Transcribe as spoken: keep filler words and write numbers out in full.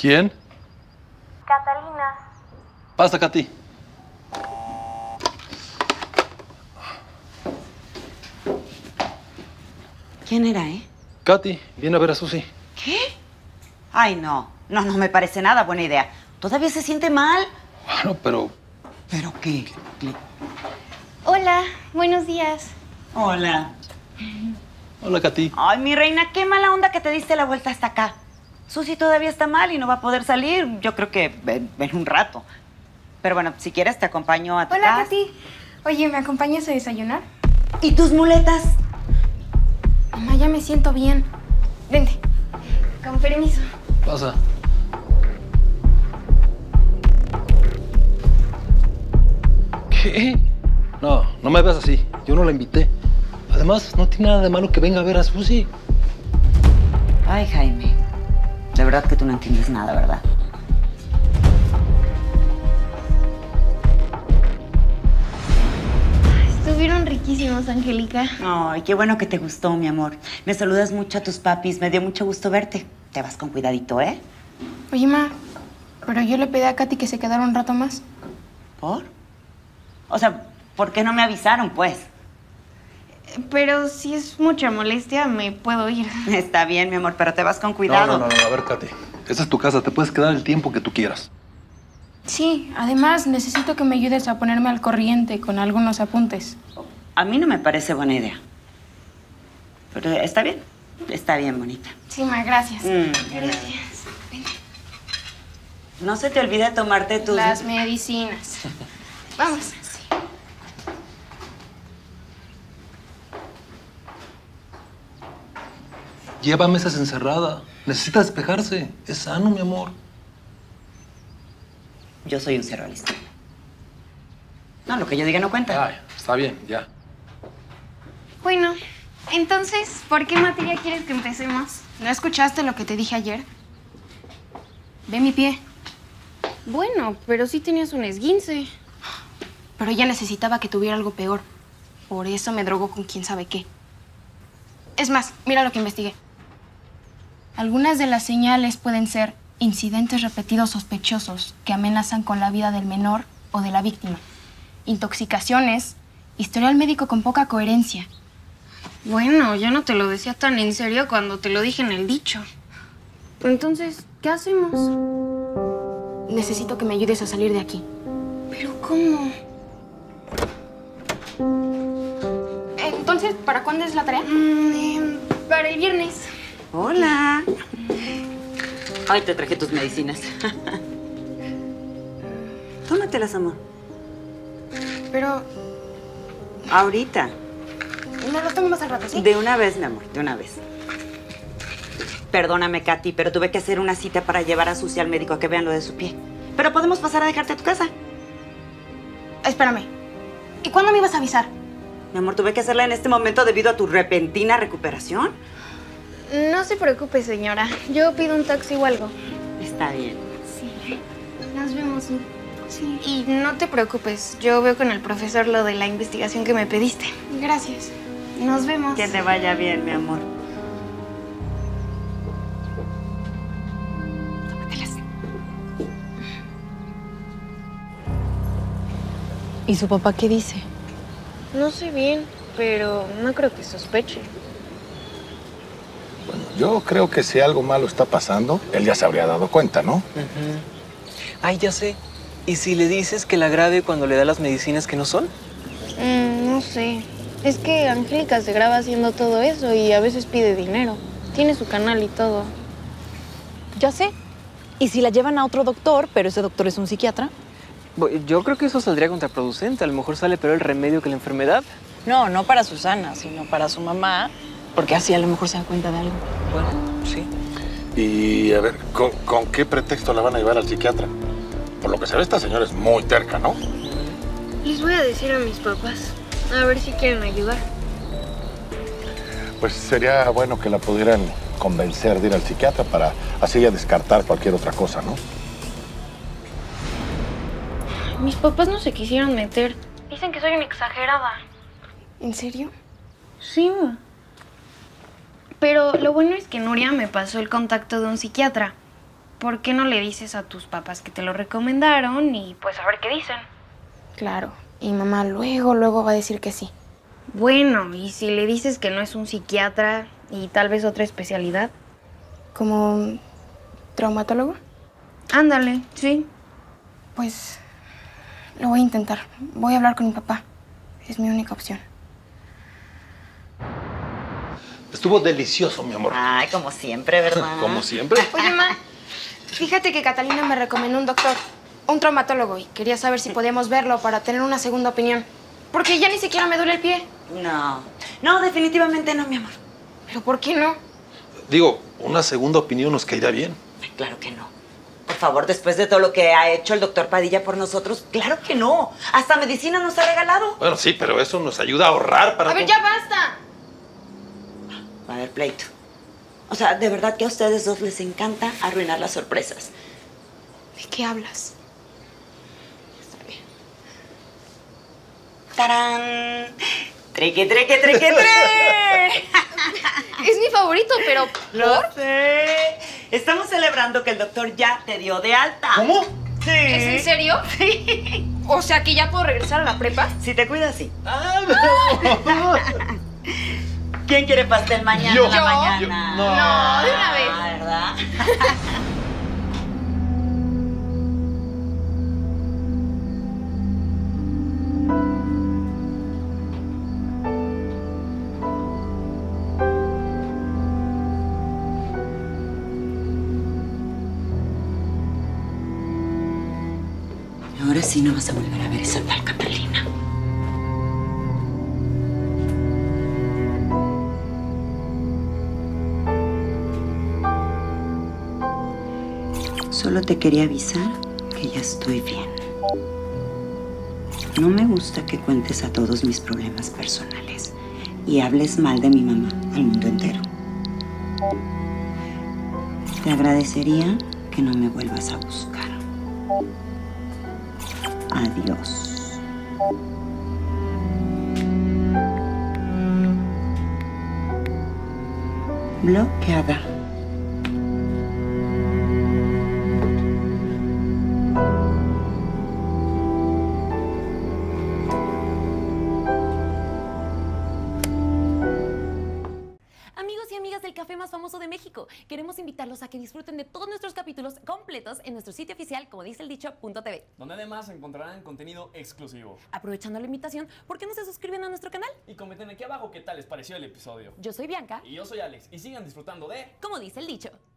¿Quién? Catalina. Pasa, Katy. ¿Quién era, eh? Katy, viene a ver a Susi. ¿Qué? Ay, no. No, no me parece nada buena idea. ¿Todavía se siente mal? Bueno, pero... ¿Pero qué? ¿Qué? Hola, buenos días. Hola. Hola, Katy. Ay, mi reina, qué mala onda que te diste la vuelta hasta acá. Susi todavía está mal y no va a poder salir. Yo creo que ven, ven un rato. Pero bueno, si quieres te acompaño a tu Hola, casa. Katy. Oye, ¿me acompañas a desayunar? ¿Y tus muletas? Mamá, ya me siento bien. Vente. Con permiso. Pasa. ¿Qué? No, no me veas así. Yo no la invité. Además, no tiene nada de malo que venga a ver a Susi. Ay, Jaime. De verdad que tú no entiendes nada, ¿verdad? Estuvieron riquísimos, Angélica. Ay, qué bueno que te gustó, mi amor. Me saludas mucho a tus papis. Me dio mucho gusto verte. Te vas con cuidadito, ¿eh? Oye, ma, pero yo le pedí a Katy que se quedara un rato más. ¿Por? O sea, ¿por qué no me avisaron, pues? Pero si es mucha molestia, me puedo ir. Está bien, mi amor, pero te vas con cuidado. No, no, no, a ver, Katy. Esta es tu casa. Te puedes quedar el tiempo que tú quieras. Sí, además necesito que me ayudes a ponerme al corriente con algunos apuntes. A mí no me parece buena idea. Pero está bien. Está bien, bonita. Sí, ma, gracias. Mm. Gracias. No se te olvide tomarte tus... Las medicinas. Vamos. Lleva meses encerrada. Necesita despejarse. Es sano, mi amor. Yo soy un cero a la izquierda. No, lo que yo diga no cuenta. Ay, está bien, ya. Bueno, entonces, ¿por qué materia quieres que empecemos? ¿No escuchaste lo que te dije ayer? Ve mi pie. Bueno, pero sí tenías un esguince. Pero ella necesitaba que tuviera algo peor. Por eso me drogó con quién sabe qué. Es más, mira lo que investigué. Algunas de las señales pueden ser incidentes repetidos sospechosos que amenazan con la vida del menor o de la víctima, intoxicaciones, historial médico con poca coherencia. Bueno, yo no te lo decía tan en serio cuando te lo dije en el dicho. Entonces, ¿qué hacemos? Necesito que me ayudes a salir de aquí. ¿Pero cómo? Entonces, ¿para cuándo es la tarea? Mm, eh, para el viernes. Hola. Ay, te traje tus medicinas. Tómatelas, amor. Pero Ahorita. no lo tomo más al rato, ¿sí? De una vez, mi amor, de una vez. Perdóname, Katy, pero tuve que hacer una cita para llevar a Susi al médico a que vean lo de su pie. Pero podemos pasar a dejarte a tu casa. Espérame. ¿Y cuándo me ibas a avisar? Mi amor, tuve que hacerla en este momento debido a tu repentina recuperación. No se preocupe, señora. Yo pido un taxi o algo. Está bien. Sí. Nos vemos. Sí. Y no te preocupes. Yo veo con el profesor lo de la investigación que me pediste. Gracias. Nos vemos. Que te vaya bien, mi amor. Tómatelas. ¿Y su papá qué dice? No sé bien, pero no creo que sospeche. Bueno, yo creo que si algo malo está pasando, él ya se habría dado cuenta, ¿no? Uh-huh. Ay, ya sé. ¿Y si le dices que la grabe cuando le da las medicinas que no son? Mm, no sé. Es que Angélica se graba haciendo todo eso y a veces pide dinero. Tiene su canal y todo. Ya sé. ¿Y si la llevan a otro doctor, pero ese doctor es un psiquiatra? Yo creo que eso saldría contraproducente. A lo mejor sale peor el remedio que la enfermedad. No, no para Susana, sino para su mamá, porque así a lo mejor se da cuenta de algo. Bueno, sí. Y a ver, ¿con, con qué pretexto la van a llevar al psiquiatra? Por lo que se ve, esta señora es muy terca, ¿no? Les voy a decir a mis papás. A ver si quieren ayudar. Pues sería bueno que la pudieran convencer de ir al psiquiatra para así ya descartar cualquier otra cosa, ¿no? Mis papás no se quisieron meter. Dicen que soy una exagerada. ¿En serio? Sí, ma. Pero lo bueno es que Nuria me pasó el contacto de un psiquiatra. ¿por qué no le dices a tus papás que te lo recomendaron y pues a ver qué dicen? Claro, y mamá luego, luego va a decir que sí. Bueno, ¿y si le dices que no es un psiquiatra y tal vez otra especialidad? ¿Como un traumatólogo? Ándale, sí. Pues lo voy a intentar. Voy a hablar con mi papá. Es mi única opción. Estuvo delicioso, mi amor. Ay, como siempre, ¿verdad? Como siempre. Oye, ma, fíjate que Catalina me recomendó un doctor, un traumatólogo, y quería saber si podíamos verlo para tener una segunda opinión. Porque ya ni siquiera me duele el pie. No, no, definitivamente no, mi amor. ¿Pero por qué no? Digo, una segunda opinión nos caería bien. Ay, claro que no. Por favor, después de todo lo que ha hecho el doctor Padilla por nosotros, claro que no. Hasta medicina nos ha regalado. Bueno, sí, pero eso nos ayuda a ahorrar para... A ver, todo. ya basta. Va a haber pleito. O sea, de verdad que a ustedes dos les encanta arruinar las sorpresas. ¿De qué hablas? Está bien. ¡Tarán! ¡Treque, treque, treque, tre! Es mi favorito, pero ¡Lo sé! Estamos celebrando que el doctor ya te dio de alta. ¿Cómo? Sí. ¿es en serio? Sí. O sea, que ya puedo regresar a la prepa. Si te cuidas, sí. Ah, no. ¿Quién quiere pastel mañana Yo. en la Yo. mañana? Yo. No, de una vez. Ah, ¿verdad? Ahora sí no vas a volver a ver esa tal Catalina. Solo te quería avisar que ya estoy bien. No me gusta que cuentes a todos mis problemas personales y hables mal de mi mamá al mundo entero. Te agradecería que no me vuelvas a buscar. Adiós. Bloqueada. Amigos y amigas del café más famoso de México, queremos invitarlos a que disfruten de todos nuestros capítulos completos en nuestro sitio oficial, como dice el dicho, punto t v. Donde además encontrarán contenido exclusivo. Aprovechando la invitación, ¿por qué no se suscriben a nuestro canal? Y comenten aquí abajo qué tal les pareció el episodio. Yo soy Bianca, Y yo soy Alex, y sigan disfrutando de... como dice el dicho.